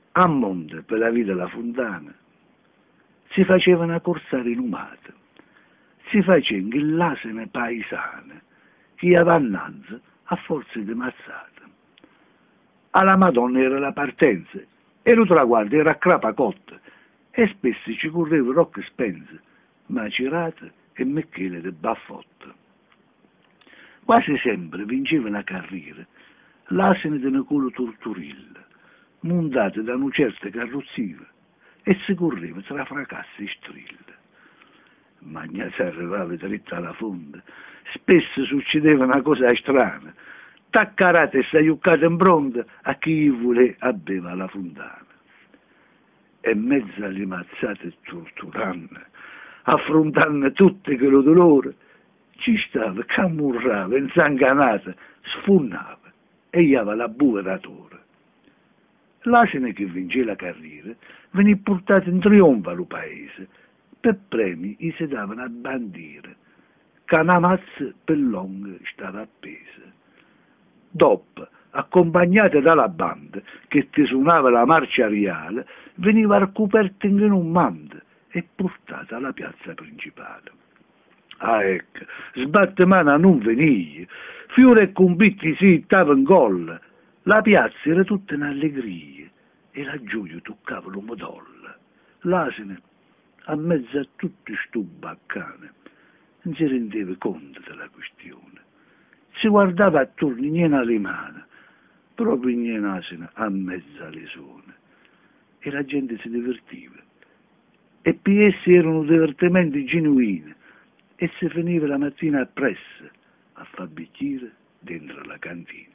A monte, per la via della fontana, si faceva una corsa rinumata, si faceva l'asine paesane, che avannanza a forza di mazzate. Alla Madonna era la partenza, e lo traguardo era a crapacotta, e spesso ci correva Rocco Spenza, Macerata e Michele de Baffotta. Quasi sempre vinceva una carriera l'asino di Nicolo Turturilla, montato da una certa carrozzeria, e si correva tra fracassi e strille. Ma si arrivava dritto alla fonte, spesso succedeva una cosa strana, taccarate e saiuccate in pronta a chi vuole aveva la fontana. E mezzo alle mazzate e torturando, affrontando tutte quello dolore, ci stava, camurrava, insanganata, sfunnava e gli aveva la bua da tore. L'asino che vince la carriera veniva portato in trionfo al paese, per premi gli si davano a bandiera, che una mazza per longa stava appesa. Dopo, accompagnata dalla banda che ti suonava la marcia reale, veniva ricoperta in un manto e portata alla piazza principale. Ah, ecco, sbattimana non veniva, fiore e convitti si stava in gol, la piazza era tutta in allegria e la gioia toccava lo modolla. L'asino, a mezzo a tutto sto baccane, non si rendeva conto della questione. Si guardava attorno, niente alle mani, proprio niente asino a mezzo alle zone. E la gente si divertiva. E per essi erano divertimenti genuini. E si finiva la mattina appresso a far bicchiere dentro la cantina.